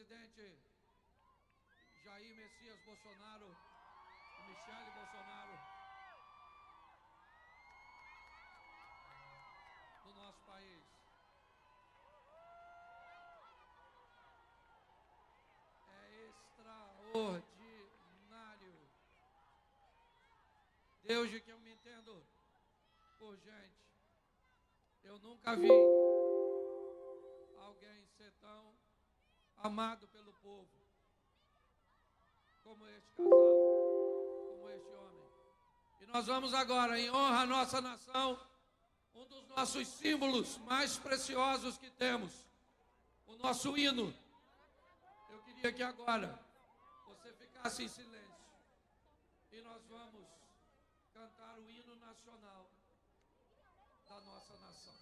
presidente Jair Messias Bolsonaro e Michele Bolsonaro do nosso país. É extraordinário. Desde que eu me entendo por gente, eu nunca vi alguém ser tão amado pelo povo como este casal, como este homem. E nós vamos agora, em honra à nossa nação, um dos nossos símbolos mais preciosos que temos, o nosso hino. Eu queria que agora você ficasse em silêncio e nós vamos cantar o hino nacional da nossa nação.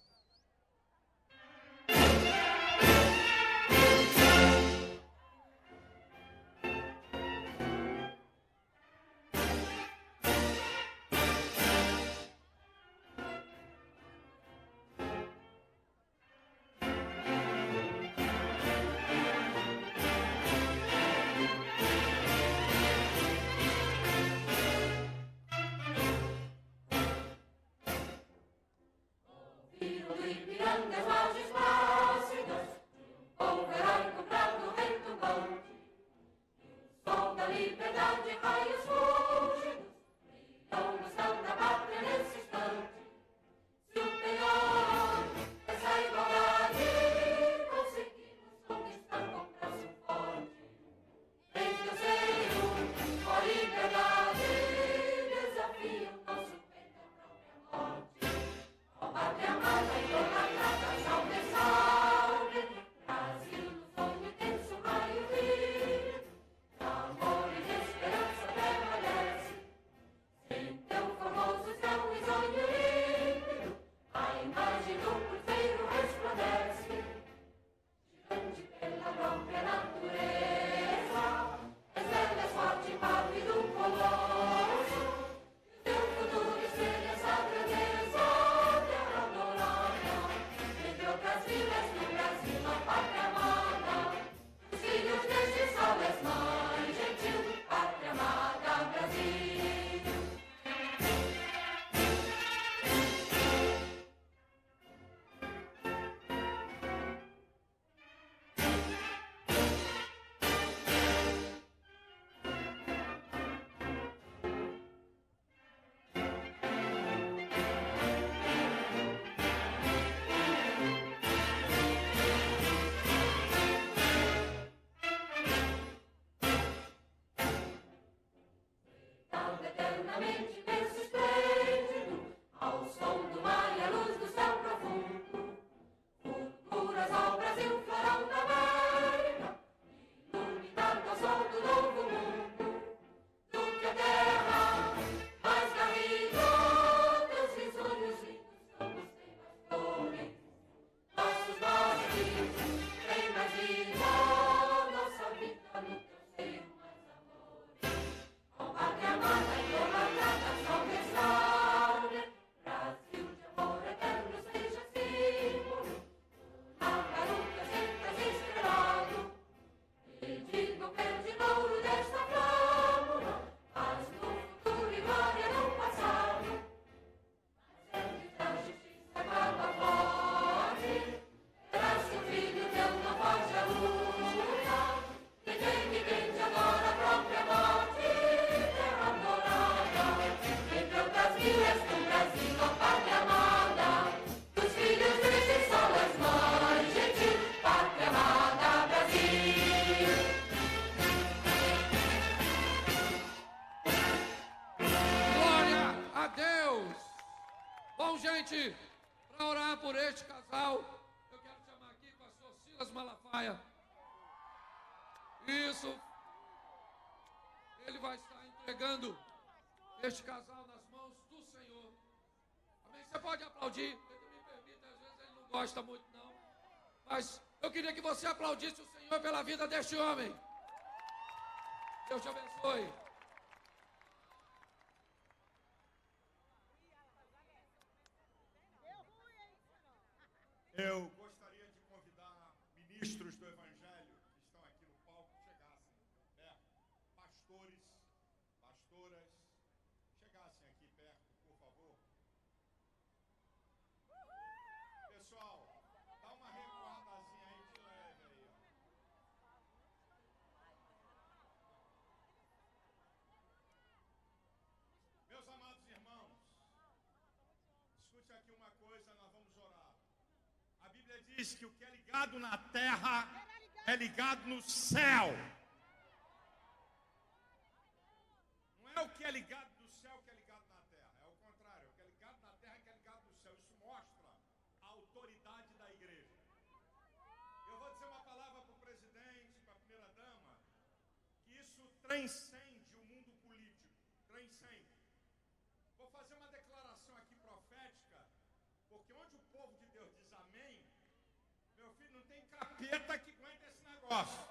Gente, para orar por este casal, eu quero chamar aqui o pastor Silas Malafaia. Isso. Ele vai estar entregando este casal nas mãos do Senhor. Amém? Você pode aplaudir. Ele me permite, às vezes ele não gosta muito não. Mas eu queria que você aplaudisse o Senhor pela vida deste homem. Deus te abençoe. Eu gostaria de convidar ministros do Evangelho que estão aqui no Escute aqui uma coisa, nós vamos orar. A Bíblia diz que o que é ligado na terra é ligado no céu. Não é o que é ligado no céu que é ligado na terra. É o contrário. O que é ligado na terra é que é ligado no céu. Isso mostra a autoridade da igreja. Eu vou dizer uma palavra para o presidente, para a primeira-dama, que isso transcende o mundo político. Transcende. Vou fazer uma declaração aqui profética, porque onde o povo de Deus diz amém, meu filho, não tem capeta que aguenta esse negócio.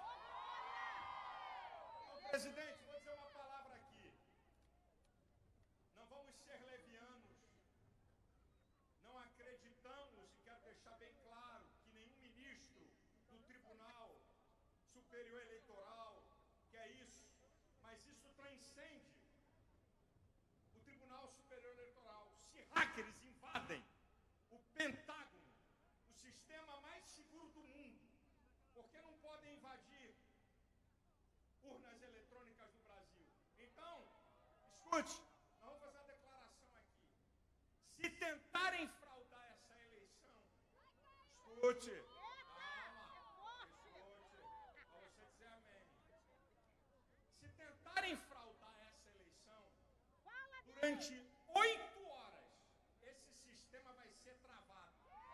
Então, presidente, vou dizer uma palavra aqui. Não vamos ser levianos. Não acreditamos, e quero deixar bem claro, que nenhum ministro do Tribunal Superior Eleitoral quer isso. Mas isso transcende o Tribunal Superior Eleitoral. Se hackers invadem o Pentágono, o sistema mais seguro do mundo, por que não podem invadir urnas eletrônicas do Brasil? Então, escute, nós vamos fazer uma declaração aqui. Se tentarem fraudar essa eleição, escute, calma, escute, para você dizer amém. Se tentarem fraudar essa eleição, durante 8 horas, esse sistema vai ser travado.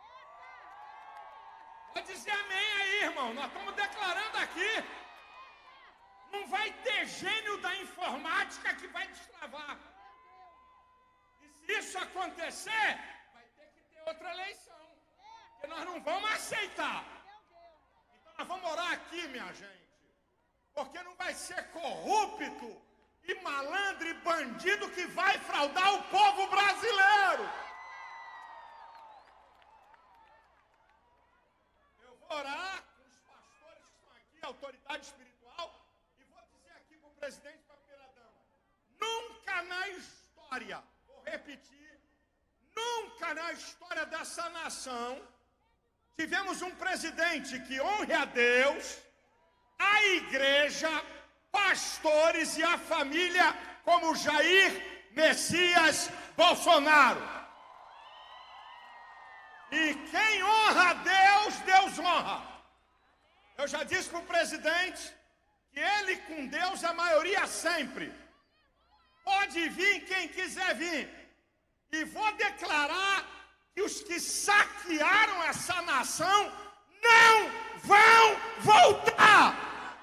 Pode dizer amém aí, irmão. Nós estamos declarando aqui. Não vai ter gênio da informática que vai destravar. E se isso acontecer, vai ter que ter outra eleição. Porque nós não vamos aceitar. Então nós vamos orar aqui, minha gente. Porque não vai ser corrupto e malandro e bandido que vai fraudar o povo brasileiro. Eu vou orar com os pastores que estão aqui, a autoridade espiritual, e vou dizer aqui para o presidente e para a primeira-dama: nunca na história, vou repetir, nunca na história dessa nação tivemos um presidente que honre a Deus, a igreja, pastores e a família como Jair Messias Bolsonaro. E quem honra a Deus, Deus honra. Eu já disse para o presidente que ele com Deus é a maioria sempre. Pode vir quem quiser vir. E vou declarar que os que saquearam essa nação não vão voltar.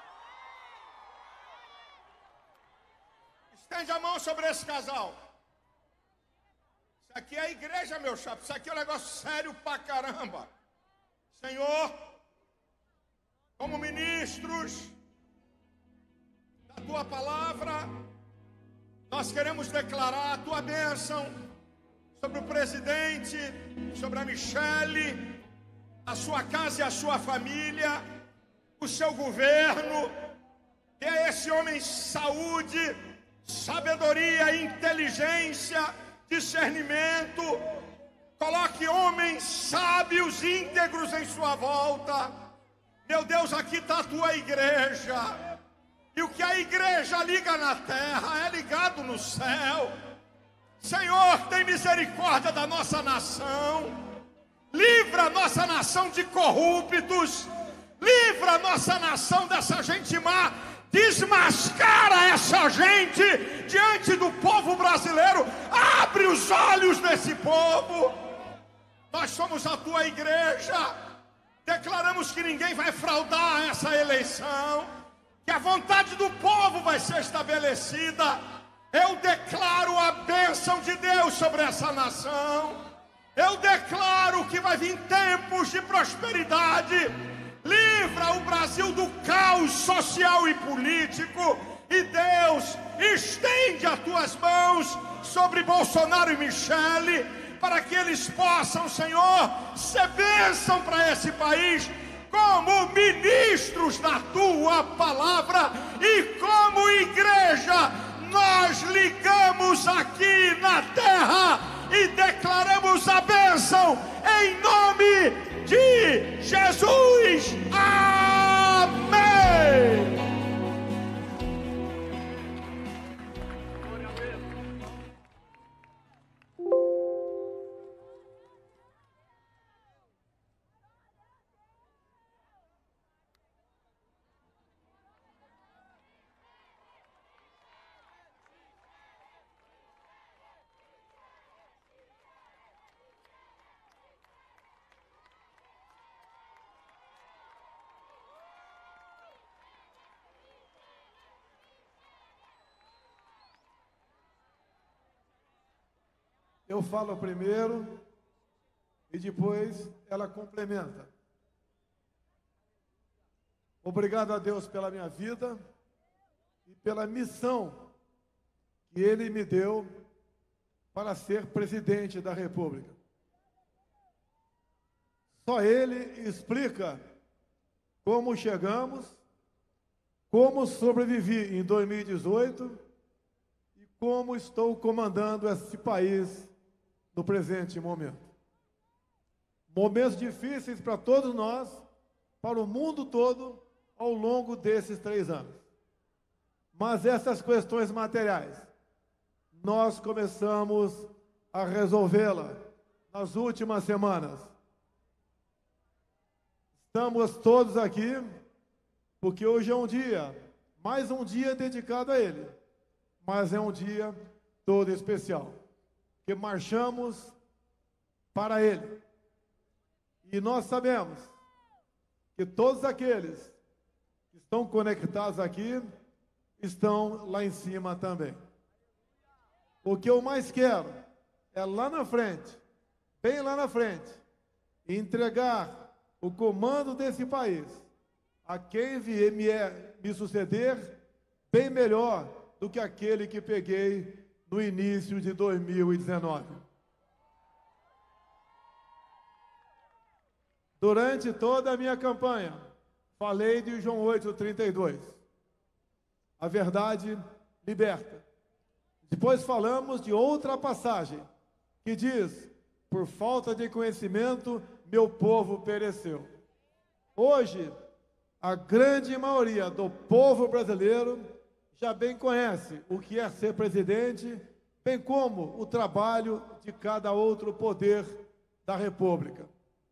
Estende a mão sobre esse casal. Isso aqui é a igreja, meu chapa. Isso aqui é um negócio sério pra caramba. Senhor, como ministros da tua palavra, nós queremos declarar a tua bênção sobre o presidente, sobre a Michele, a sua casa e a sua família, o seu governo. Dê a esse homem saúde, sabedoria, inteligência, discernimento. Coloque homens sábios, íntegros em sua volta. Meu Deus, aqui está a tua igreja. E o que a igreja liga na terra é ligado no céu. Senhor, tem misericórdia da nossa nação. Livra a nossa nação de corruptos. Livra a nossa nação dessa gente má. Desmascara essa gente diante do povo brasileiro. Abre os olhos desse povo. Nós somos a tua igreja. Declaramos que ninguém vai fraudar essa eleição, que a vontade do povo vai ser estabelecida. Eu declaro a bênção de Deus sobre essa nação. Eu declaro que vai vir tempos de prosperidade. Livra o Brasil do caos social e político. E Deus, estende as tuas mãos sobre Bolsonaro e Michele, para que eles possam, Senhor, ser bênção para esse país, como ministros da tua palavra e como igreja. Nós ligamos aqui na terra e declaramos a bênção em nome de Jesus. Amém. eu falo primeiro e depois ela complementa. Obrigado a Deus pela minha vida e pela missão que Ele me deu para ser presidente da República. Só Ele explica como chegamos, como sobrevivi em 2018 e como estou comandando esse país no presente momento. Momentos difíceis para todos nós, para o mundo todo, ao longo desses 3 anos. Mas essas questões materiais, nós começamos a resolvê-la nas últimas semanas. Estamos todos aqui porque hoje é um dia, mais um dia dedicado a Ele, mas é um dia todo especial, que marchamos para Ele. E nós sabemos que todos aqueles que estão conectados aqui estão lá em cima também. O que eu mais quero é lá na frente, bem lá na frente, entregar o comando desse país a quem vier me suceder bem melhor do que aquele que peguei no início de 2019. Durante toda a minha campanha, falei de João 8,32. A verdade liberta. Depois falamos de outra passagem que diz: por falta de conhecimento, meu povo pereceu. Hoje, a grande maioria do povo brasileiro já bem conhece o que é ser presidente, bem como o trabalho de cada outro poder da República.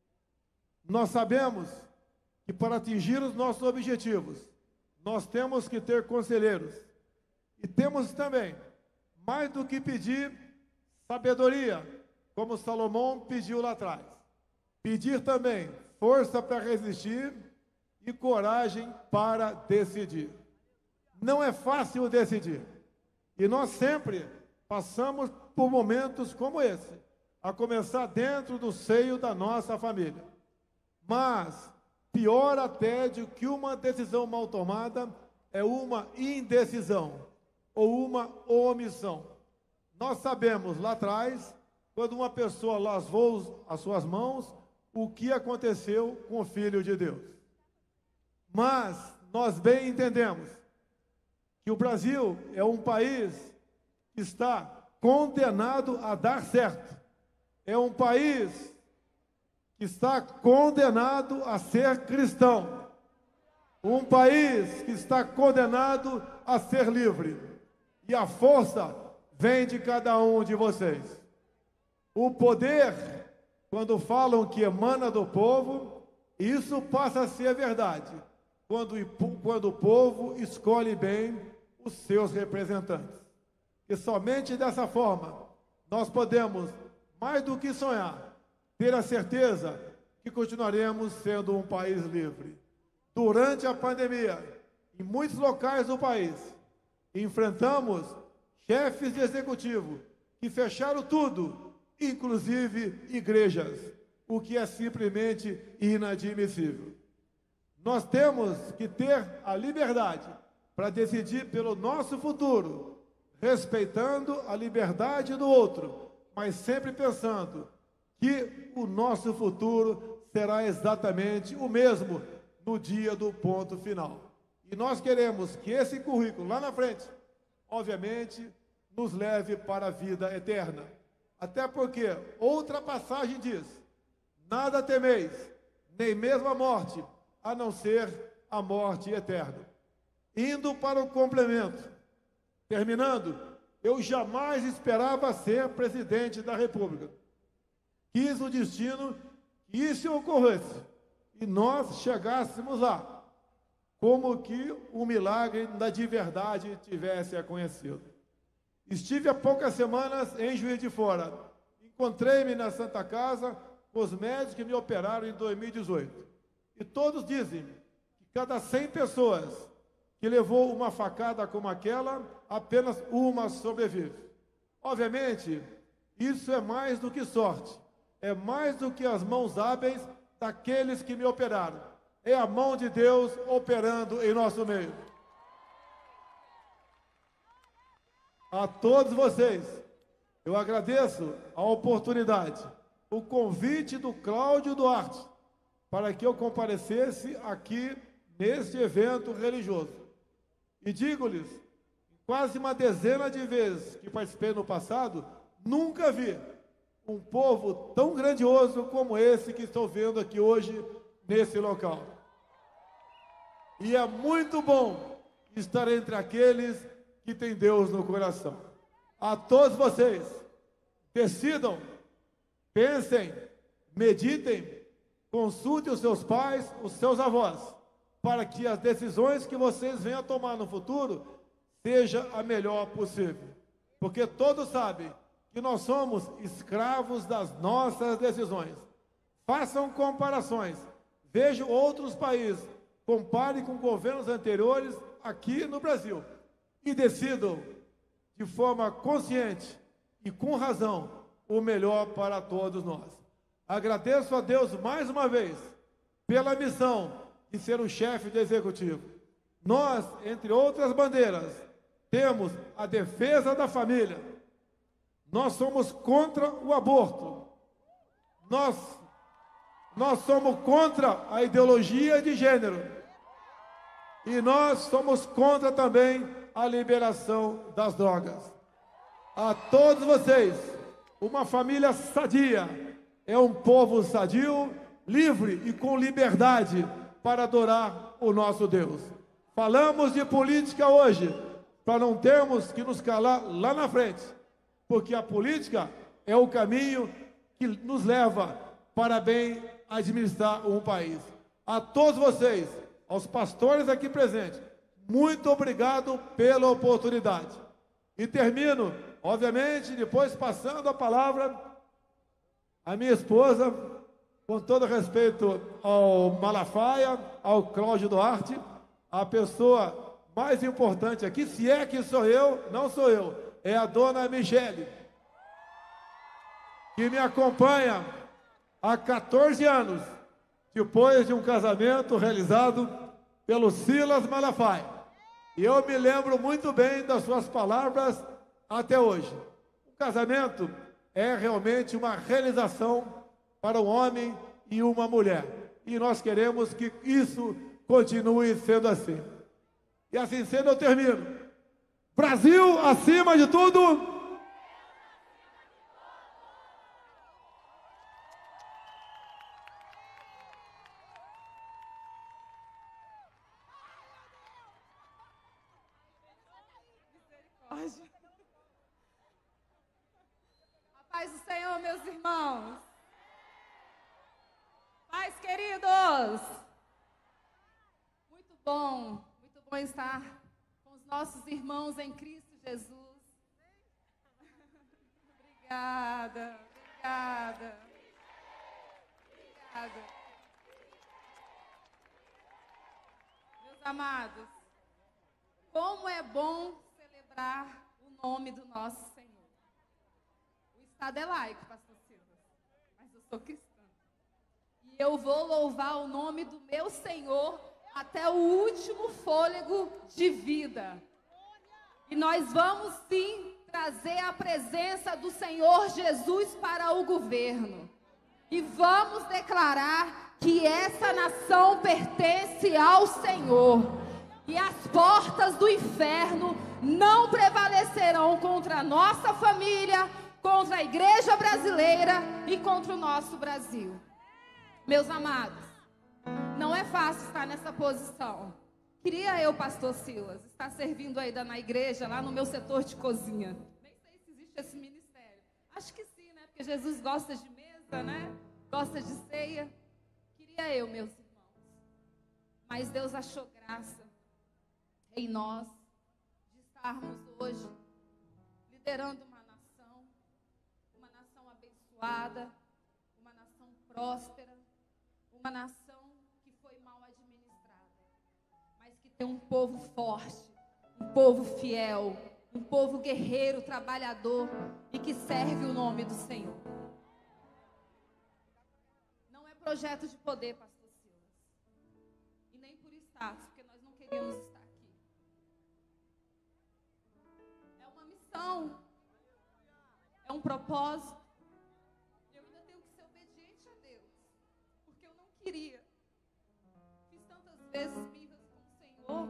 Nós sabemos que para atingir os nossos objetivos, nós temos que ter conselheiros. E temos também, mais do que pedir sabedoria, como Salomão pediu lá atrás, pedir também força para resistir e coragem para decidir. Não é fácil decidir. E nós sempre passamos por momentos como esse, a começar dentro do seio da nossa família. Mas, pior até do que uma decisão mal tomada, é uma indecisão ou uma omissão. Nós sabemos lá atrás, quando uma pessoa lavou as suas mãos, o que aconteceu com o Filho de Deus. Mas nós bem entendemos que o Brasil é um país que está condenado a dar certo. É um país que está condenado a ser cristão. Um país que está condenado a ser livre. E a força vem de cada um de vocês. O poder, quando falam que emana do povo, isso passa a ser verdade. Quando o povo escolhe bem os seus representantes. E somente dessa forma, nós podemos, mais do que sonhar, ter a certeza que continuaremos sendo um país livre. Durante a pandemia, em muitos locais do país, enfrentamos chefes de executivo que fecharam tudo, inclusive igrejas, o que é simplesmente inadmissível. Nós temos que ter a liberdade para decidir pelo nosso futuro, respeitando a liberdade do outro, mas sempre pensando que o nosso futuro será exatamente o mesmo no dia do ponto final. E nós queremos que esse currículo lá na frente, obviamente, nos leve para a vida eterna. Até porque outra passagem diz: nada temeis, nem mesmo a morte, a não ser a morte eterna. Indo para o complemento, terminando, eu jamais esperava ser presidente da República. Quis o destino que isso ocorresse e nós chegássemos lá, como que um milagre de verdade tivesse acontecido. Estive há poucas semanas em Juiz de Fora. Encontrei-me na Santa Casa com os médicos que me operaram em 2018. E todos dizem que cada 100 pessoas que levou uma facada como aquela, apenas uma sobrevive. Obviamente, Isso é mais do que sorte, é mais do que as mãos hábeis daqueles que me operaram. É a mão de Deus operando em nosso meio. A todos vocês, eu agradeço a oportunidade, o convite do Cláudio Duarte, para que eu comparecesse aqui neste evento religioso. E digo-lhes, quase uma dezena de vezes que participei no passado, nunca vi um povo tão grandioso como esse que estou vendo aqui hoje nesse local. E é muito bom estar entre aqueles que têm Deus no coração. A todos vocês, decidam, pensem, meditem, consultem os seus pais, os seus avós, para que as decisões que vocês venham a tomar no futuro seja a melhor possível. Porque todos sabem que nós somos escravos das nossas decisões. Façam comparações. Vejam outros países. Comparem com governos anteriores aqui no Brasil. E decidam de forma consciente e com razão o melhor para todos nós. Agradeço a Deus mais uma vez pela missão de ser o chefe do executivo. Nós, entre outras bandeiras, temos a defesa da família. Nós somos contra o aborto. Nós somos contra a ideologia de gênero. E nós somos contra também a liberação das drogas. A todos vocês, uma família sadia é um povo sadio, livre e com liberdade para adorar o nosso Deus. Falamos de política hoje, para não termos que nos calar lá na frente, porque a política é o caminho que nos leva para bem administrar um país. A todos vocês, aos pastores aqui presentes, muito obrigado pela oportunidade. E termino, obviamente, depois passando a palavra à minha esposa, com todo respeito ao Malafaia, ao Cláudio Duarte, a pessoa mais importante aqui, se é que sou eu, não sou eu, é a dona Michele, que me acompanha há 14 anos, depois de um casamento realizado pelo Silas Malafaia. E eu me lembro muito bem das suas palavras até hoje. O casamento é realmente uma realização para um homem e uma mulher. E nós queremos que isso continue sendo assim. E assim sendo, eu termino. Brasil acima de tudo. A paz do Senhor, meus irmãos. Paz, queridos. Muito bom estar com os nossos irmãos em Cristo Jesus. Obrigada. Meus amados, como é bom celebrar o nome do nosso Senhor. O Estado é laico, pastor Silas, mas eu sou cristã. E eu vou louvar o nome do meu Senhor até o último fôlego de vida. E nós vamos sim trazer a presença do Senhor Jesus para o governo. E vamos declarar que essa nação pertence ao Senhor. E as portas do inferno não prevalecerão contra a nossa família, contra a igreja brasileira e contra o nosso Brasil. Meus amados, não é fácil estar nessa posição. Queria eu, pastor Silas, estar servindo ainda na igreja, lá no meu setor de cozinha. Nem sei se existe esse ministério. Acho que sim, né? Porque Jesus gosta de mesa, né? Gosta de ceia. Queria eu, meus irmãos. Mas Deus achou graça em nós de estarmos hoje liderando uma nação abençoada, uma nação próspera, uma nação que foi mal administrada, mas que tem um povo forte, um povo fiel, Um povo guerreiro, trabalhador e que serve o nome do Senhor. Não é projeto de poder, pastor Silas. E nem por status, porque nós não queríamos estar aqui. É uma missão. É um propósito. Eu ainda tenho que ser obediente a Deus. Porque eu não queria. Fiz tantas vezes birras com o Senhor.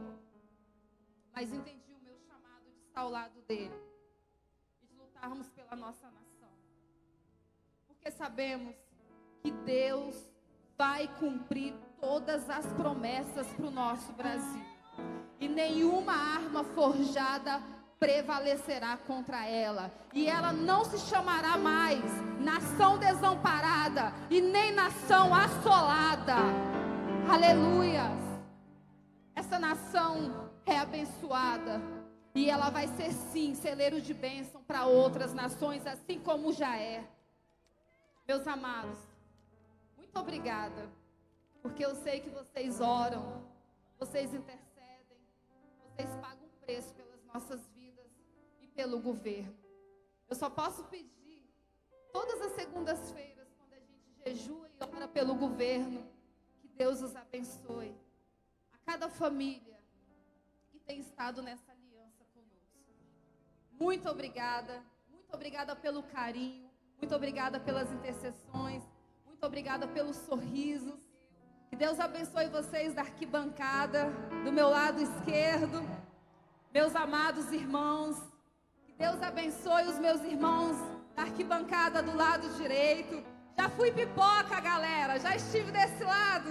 Mas entendi o meu chamado de estar ao lado dele. E de lutarmos pela nossa nação. Porque sabemos que Deus vai cumprir todas as promessas para o nosso Brasil. E nenhuma arma forjada prevalecerá contra ela. E ela não se chamará mais nação desamparada e nem nação assolada. Aleluia! Essa nação é abençoada. E ela vai ser sim celeiro de bênção para outras nações, assim como já é. Meus amados, muito obrigada. Porque eu sei que vocês oram, vocês intercedem, vocês pagam preço pelas nossas vidas e pelo governo. Eu só posso pedir, todas as segundas-feiras, quando a gente jejua e ora pelo governo, que Deus os abençoe. A cada família que tem estado nessa aliança conosco. Muito obrigada pelo carinho, muito obrigada pelas intercessões, muito obrigada pelos sorrisos. Que Deus abençoe vocês da arquibancada, do meu lado esquerdo, meus amados irmãos. Que Deus abençoe os meus irmãos da arquibancada do lado direito. Já fui pipoca, galera, já estive desse lado.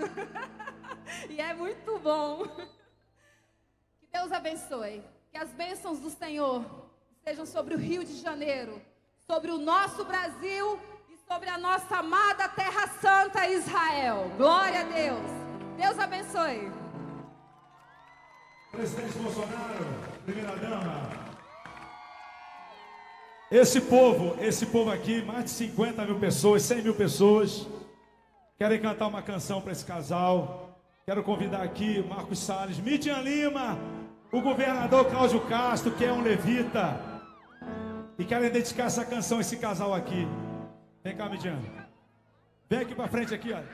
E é muito bom. Que Deus abençoe. Que as bênçãos do Senhor estejam sobre o Rio de Janeiro, sobre o nosso Brasil, sobre a nossa amada Terra Santa Israel. Glória a Deus. Deus abençoe. Presidente Bolsonaro, primeira dama. Esse povo aqui, mais de 50 mil pessoas, 100 mil pessoas, querem cantar uma canção para esse casal. Quero convidar aqui Marcos Salles, Midian Lima, o governador Cláudio Castro, que é um levita, e querem dedicar essa canção a esse casal aqui. Vem cá, Midian. Vem aqui pra frente, aqui, ó.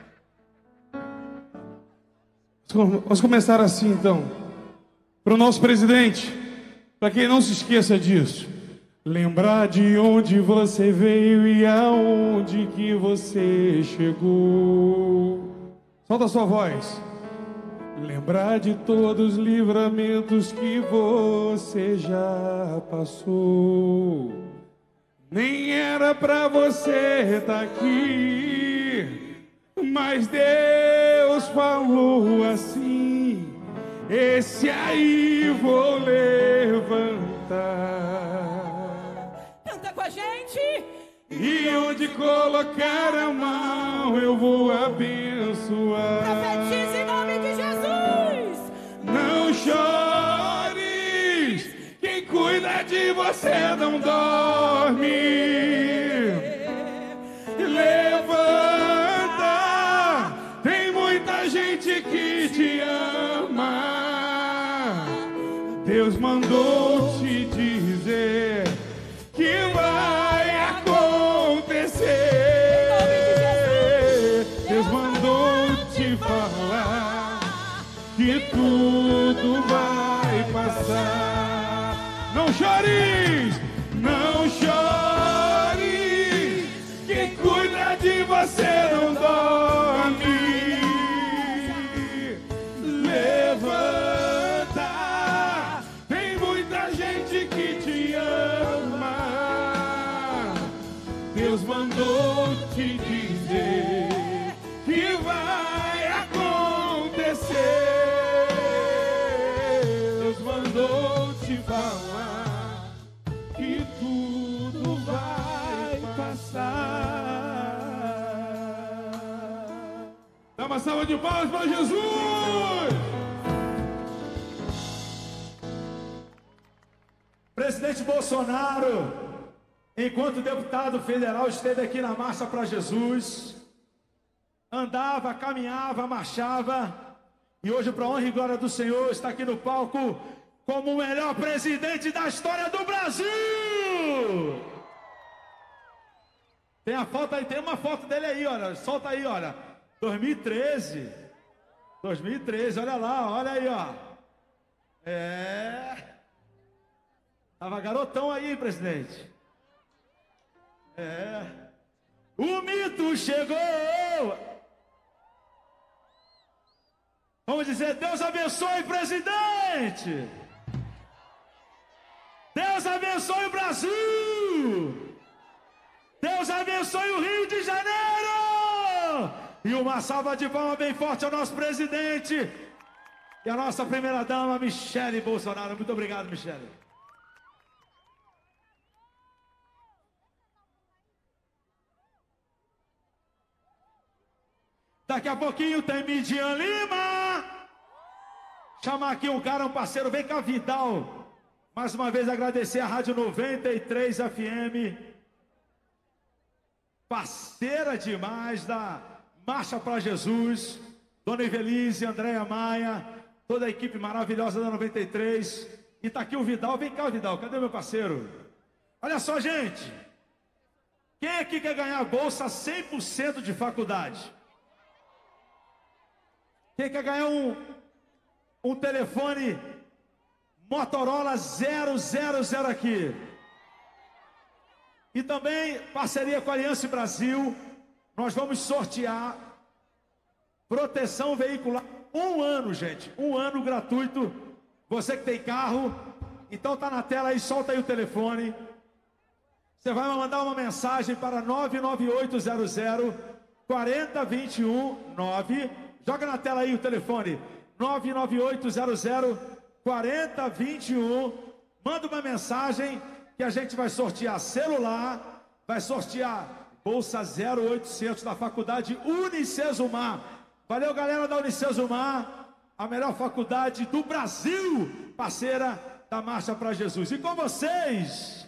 Vamos começar assim, então. Para o nosso presidente, para quem não se esqueça disso. Lembrar de onde você veio e aonde que você chegou. Solta a sua voz. Lembrar de todos os livramentos que você já passou. Nem era pra você estar aqui, mas Deus falou assim: esse aí vou levantar. Canta com a gente. E onde colocar a mão eu vou abençoar. Profetiza em nome de Jesus. Não chores, quem cuida de você não dorme. Levanta, tem muita gente que te ama. Deus mandou te dizer que vai acontecer. Deus mandou te falar que tudo vai passar. Não chores, não chores, quem cuida de você não dorme. Levanta, tem muita gente que te ama. Deus mandou te dizer que vai acontecer. Deus mandou te falar que tudo vai passar. Dá uma salva de palmas para Jesus! Presidente Bolsonaro, enquanto deputado federal, esteve aqui na Marcha para Jesus, andava, caminhava, marchava, e hoje, para a honra e glória do Senhor, está aqui no palco como o melhor presidente da história do Brasil. Tem a foto aí, tem uma foto dele aí, olha, solta aí, olha. 2013, olha lá, olha aí, ó. Tava garotão aí, presidente. O mito chegou. Vamos dizer, Deus abençoe, presidente. Deus abençoe o Brasil. Deus abençoe o Rio de Janeiro. E uma salva de palmas bem forte ao nosso presidente e a nossa primeira-dama, Michele Bolsonaro. Muito obrigado, Michele. Daqui a pouquinho tem Midian Lima. Chamar aqui um cara, um parceiro. Vem cá, Vidal. Mais uma vez agradecer a Rádio 93 FM. Parceira demais da Marcha para Jesus. Dona Evelise, Andréia Maia. Toda a equipe maravilhosa da 93. E tá aqui o Vidal. Vem cá, Vidal. Cadê meu parceiro? Olha só, gente. Quem aqui quer ganhar bolsa 100% de faculdade? Quem quer ganhar um telefone Motorola 000 aqui? E também, parceria com a Aliança Brasil, nós vamos sortear proteção veicular 1 ano, gente. 1 ano gratuito. Você que tem carro, então tá na tela aí, solta aí o telefone. Você vai mandar uma mensagem para 99800 4021 9. Joga na tela aí o telefone, 99800 4021. Manda uma mensagem que a gente vai sortear celular, vai sortear bolsa 0800 da faculdade Unicesumar. Valeu, galera da Unicesumar, a melhor faculdade do Brasil, parceira da Marcha para Jesus. E com vocês,